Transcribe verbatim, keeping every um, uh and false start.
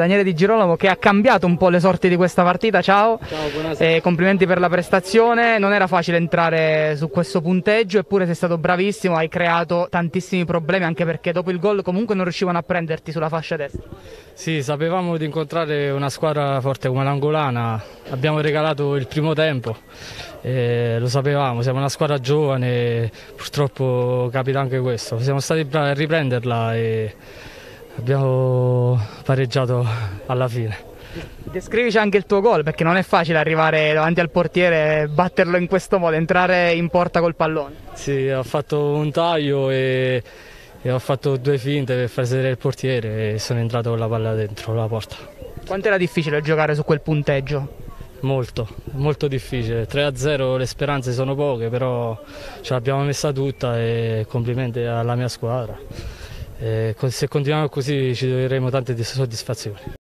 Daniele Di Girolamo, che ha cambiato un po' le sorti di questa partita. Ciao. Ciao, buonasera. Eh, complimenti per la prestazione, non era facile entrare su questo punteggio, eppure sei stato bravissimo, hai creato tantissimi problemi, anche perché dopo il gol comunque non riuscivano a prenderti sulla fascia destra. Sì, sapevamo di incontrare una squadra forte come l'Angolana, abbiamo regalato il primo tempo, eh, lo sapevamo, siamo una squadra giovane, purtroppo capita anche questo, siamo stati bravi a riprenderla e abbiamo pareggiato alla fine. Descrivici anche il tuo gol, perché non è facile arrivare davanti al portiere e batterlo in questo modo, entrare in porta col pallone. Sì, ho fatto un taglio e, e ho fatto due finte per far sedere il portiere e sono entrato con la palla dentro la porta. Quanto era difficile giocare su quel punteggio? Molto, molto difficile. tre a zero le speranze sono poche, però ce l'abbiamo messa tutta e complimenti alla mia squadra. E se continuiamo così ci troveremo tante soddisfazioni.